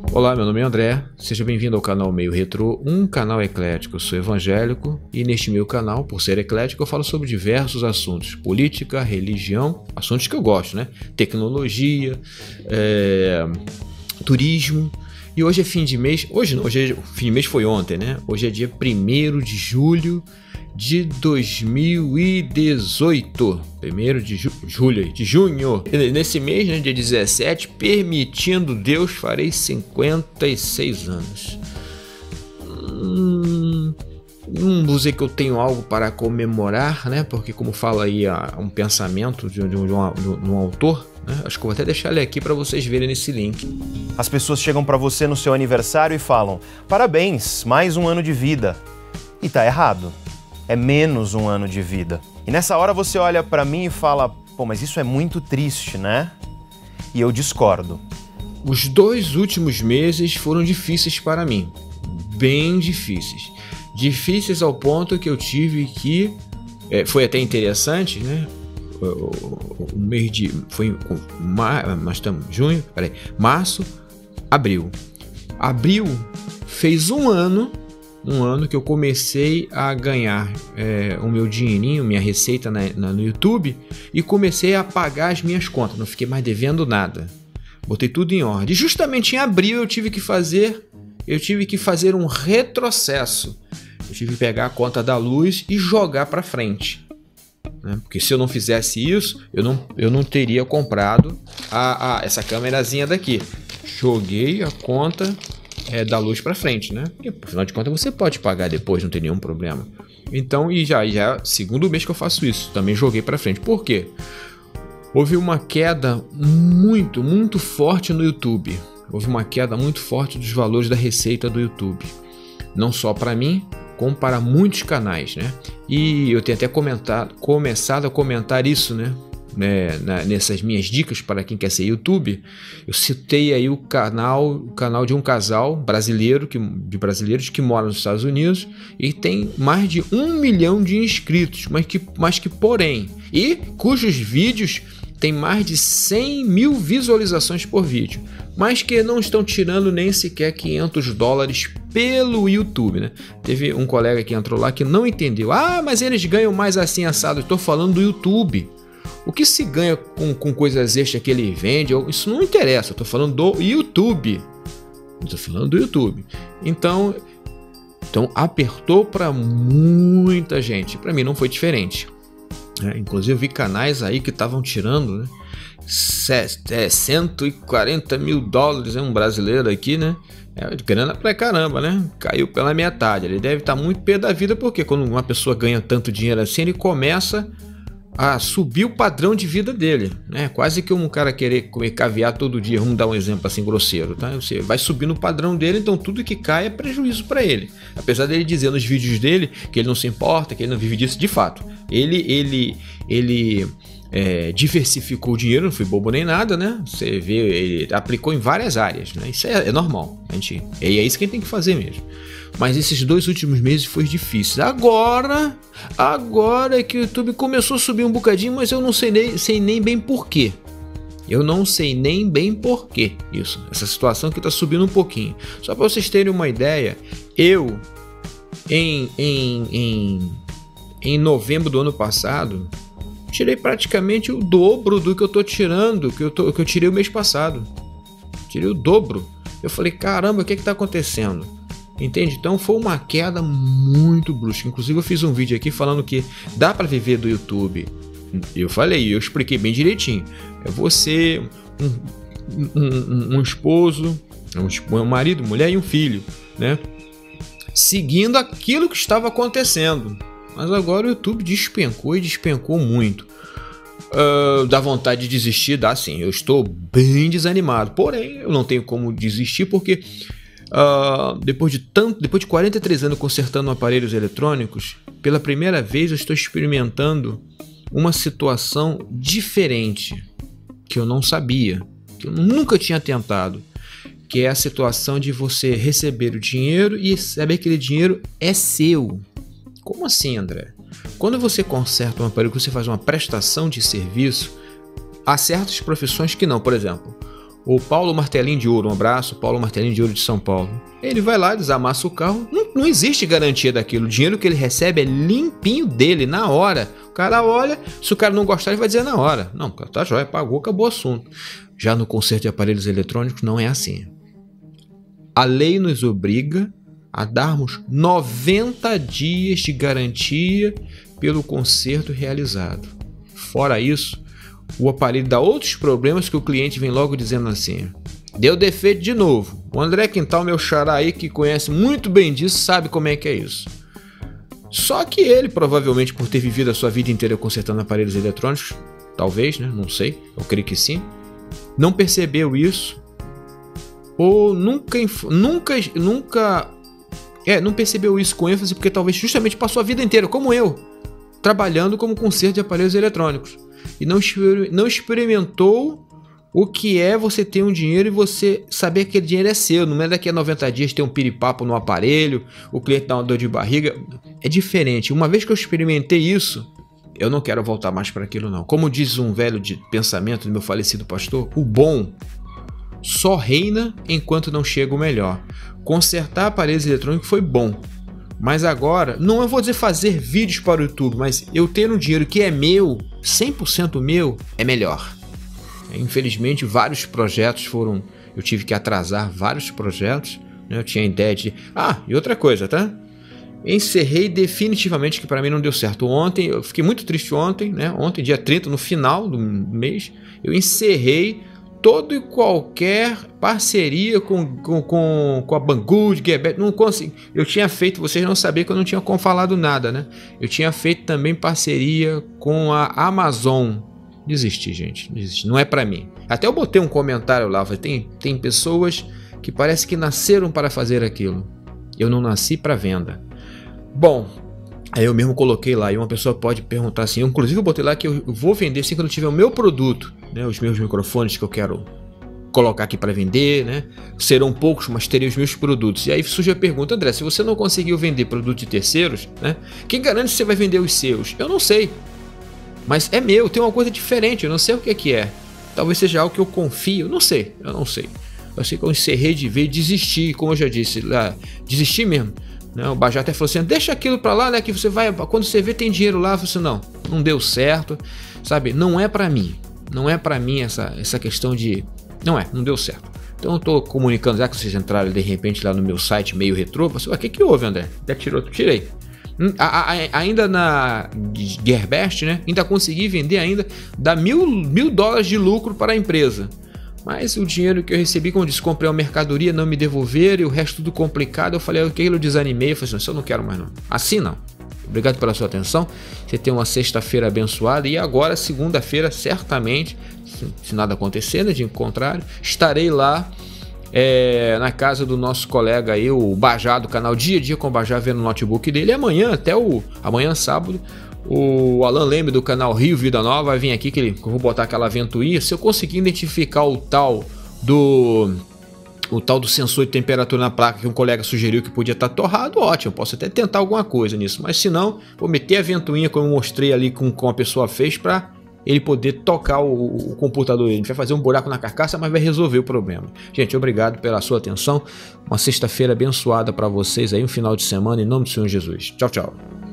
Olá, meu nome é André, seja bem-vindo ao canal Meio Retrô, um canal eclético. Eu sou evangélico e neste meu canal, por ser eclético, eu falo sobre diversos assuntos: política, religião, assuntos que eu gosto, né? Tecnologia, turismo. E hoje é fim de mês, o fim de mês foi ontem, né? Hoje é dia 1º de julho de 2018, 1º de junho. E nesse mês, né, dia 17, permitindo Deus, farei 56 anos. Não vou dizer que eu tenho algo para comemorar, né? Porque como fala aí um pensamento de um autor, né? Acho que eu vou até deixar ele aqui para vocês verem nesse link. As pessoas chegam para você no seu aniversário e falam: parabéns, mais um ano de vida. E tá errado. É menos um ano de vida. E nessa hora você olha para mim e fala: pô, mas isso é muito triste, né? E eu discordo. Os 2 últimos meses foram difíceis para mim. Bem difíceis. Difíceis ao ponto que eu tive que... foi até interessante, né? O mês de... Foi mas estamos junho, peraí, março, abril. Abril fez um ano que eu comecei a ganhar o meu dinheirinho, minha receita no YouTube, e comecei a pagar as minhas contas. Não fiquei mais devendo nada. Botei tudo em ordem. E justamente em abril eu tive que fazer um retrocesso. Eu tive que pegar a conta da luz e jogar para frente, né? Porque se eu não fizesse isso, eu não teria comprado essa câmerazinha daqui. Joguei a conta da luz para frente, né? Porque, afinal de contas, você pode pagar depois, não tem nenhum problema. Então, e já é segundo mês que eu faço isso. Também joguei para frente. Por quê? Houve uma queda muito, muito forte no YouTube. Houve uma queda muito forte dos valores da receita do YouTube. Não só para mim, como para muitos canais, né? E eu tenho até começado a comentar isso, né? Nessas minhas dicas para quem quer ser YouTube. Eu citei aí o canal de um casal brasileiros que mora nos Estados Unidos e tem mais de 1 milhão de inscritos, mas que porém, e cujos vídeos tem mais de 100 mil visualizações por vídeo, mas que não estão tirando nem sequer $500 pelo YouTube, né? Teve um colega que entrou lá que não entendeu. Mas eles ganham mais assim assado. Estou falando do YouTube. O que se ganha com coisas extras que ele vende, isso não interessa. Eu estou falando do YouTube. Então apertou para muita gente. Para mim não foi diferente. Inclusive eu vi canais aí que estavam tirando, né, $140 mil, um brasileiro aqui, né? Grana pra caramba, né? Caiu pela metade. Ele deve estar muito pé da vida, porque quando uma pessoa ganha tanto dinheiro assim, ele começa a subir o padrão de vida dele, né? Quase que um cara querer comer caviar todo dia, vamos dar um exemplo assim grosseiro, tá? Você vai subindo o padrão dele, então tudo que cai é prejuízo para ele. Apesar dele dizer nos vídeos dele que ele não se importa, que ele não vive disso, de fato. Ele diversificou o dinheiro, não foi bobo nem nada, né? Você vê, ele aplicou em várias áreas, né? Isso é normal, é isso que a gente tem que fazer mesmo. Mas esses 2 últimos meses foi difícil. Agora é que o YouTube começou a subir um bocadinho, mas eu não sei nem bem porquê. Essa situação que está subindo um pouquinho. Só para vocês terem uma ideia, eu em novembro do ano passado tirei praticamente o dobro do que eu tô tirando, que eu tirei o mês passado. Tirei o dobro. Eu falei, caramba, o que está acontecendo? Entende? Então foi uma queda muito brusca. Inclusive eu fiz um vídeo aqui falando que dá para viver do YouTube. Eu expliquei bem direitinho. É você, um esposo, um marido, mulher e um filho, né? Seguindo aquilo que estava acontecendo. Mas agora o YouTube despencou muito. Dá vontade de desistir? Dá sim. Eu estou bem desanimado. Porém, eu não tenho como desistir porque depois de 43 anos consertando aparelhos eletrônicos, pela primeira vez eu estou experimentando uma situação diferente que eu não sabia, que eu nunca tinha tentado, que é a situação de você receber o dinheiro e saber que aquele dinheiro é seu. Como assim, André? Quando você conserta um aparelho, que você faz uma prestação de serviço, há certas profissões que não. Por exemplo, O Paulo Martelinho de Ouro, um abraço, Paulo Martelinho de Ouro de São Paulo. Ele vai lá, desamassa o carro, não existe garantia daquilo. O dinheiro que ele recebe é limpinho dele, na hora. O cara olha, se o cara não gostar, ele vai dizer na hora. Não, tá jóia, pagou, acabou o assunto. Já no conserto de aparelhos eletrônicos não é assim. A lei nos obriga a darmos 90 dias de garantia pelo conserto realizado. Fora isso, o aparelho dá outros problemas que o cliente vem logo dizendo assim: deu defeito de novo. O André Quintal, meu xará aí, que conhece muito bem disso, sabe como é que é isso. Só que ele, provavelmente por ter vivido a sua vida inteira consertando aparelhos eletrônicos, talvez, né? Não sei, eu creio que sim, não percebeu isso, ou não percebeu isso com ênfase, porque talvez justamente passou a vida inteira, como eu, trabalhando como conserto de aparelhos eletrônicos. E não experimentou o que é você ter um dinheiro e você saber que aquele dinheiro é seu. Não é daqui a 90 dias ter um piripapo no aparelho, o cliente dá uma dor de barriga. É diferente. Uma vez que eu experimentei isso, eu não quero voltar mais para aquilo não. Como diz um velho de pensamento do meu falecido pastor, o bom só reina enquanto não chega o melhor. Consertar aparelhos eletrônicos foi bom. Mas agora, não eu vou dizer fazer vídeos para o YouTube, mas eu ter um dinheiro que é meu, 100% meu, é melhor. Infelizmente, vários projetos eu tive que atrasar vários projetos, né? Eu tinha ideia de... e outra coisa, tá? Encerrei definitivamente, que para mim não deu certo. Ontem, eu fiquei muito triste ontem, né? Ontem, dia 30, no final do mês, eu encerrei toda e qualquer parceria com a Banggood, Gearbest, não consegui. Eu tinha feito, vocês não sabiam que eu não tinha falado nada, né? Eu tinha feito também parceria com a Amazon. Desisti, gente, desisti. Não é pra mim. Até eu botei um comentário lá, tem pessoas que parece que nasceram para fazer aquilo. Eu não nasci para venda. Bom, aí eu mesmo coloquei lá, e uma pessoa pode perguntar assim, inclusive eu botei lá que eu vou vender assim quando eu tiver o meu produto, né, os meus microfones que eu quero colocar aqui para vender, né, serão poucos, mas terei os meus produtos. E aí surge a pergunta: André, se você não conseguiu vender produtos de terceiros, né, quem garante que você vai vender os seus? Eu não sei, mas é meu, tem uma coisa diferente, eu não sei o que é. Talvez seja algo que eu confio, eu não sei. Eu sei que eu encerrei de ver e desisti, como eu já disse, desisti mesmo. O Bajá até falou assim: deixa aquilo pra lá, né, que você vai, quando você vê tem dinheiro lá. Eu falei assim: não deu certo, sabe, não é pra mim essa questão de, não deu certo. Então eu tô comunicando, já que vocês entraram de repente lá no meu site meio retrô, eu falei: o que houve, André? Já tirou? Tirei. Ainda na Gearbest, né, ainda consegui vender, ainda dá $1.000 de lucro para a empresa. Mas o dinheiro que eu recebi, como eu disse, comprei uma mercadoria, não me devolveram, e o resto tudo complicado. Eu falei: eu desanimei, eu falei assim: isso eu não quero mais não. Assim não. Obrigado pela sua atenção. Você tem uma sexta-feira abençoada, e agora, segunda-feira, certamente, se nada acontecer, né, de contrário, estarei lá na casa do nosso colega aí, o Bajá, do canal Dia a Dia com o Bajá, vendo o notebook dele. E amanhã, amanhã sábado, o Alan Leme do canal Rio Vida Nova vai vir aqui, que eu vou botar aquela ventoinha. Se eu conseguir identificar o tal do sensor de temperatura na placa que um colega sugeriu que podia estar torrado, ótimo, posso até tentar alguma coisa nisso. Mas se não, vou meter a ventoinha como eu mostrei ali com a pessoa fez, para ele poder tocar o computador. A gente vai fazer um buraco na carcaça, mas vai resolver o problema. Gente, obrigado pela sua atenção. Uma sexta-feira abençoada para vocês aí, um final de semana, em nome do Senhor Jesus. Tchau, tchau.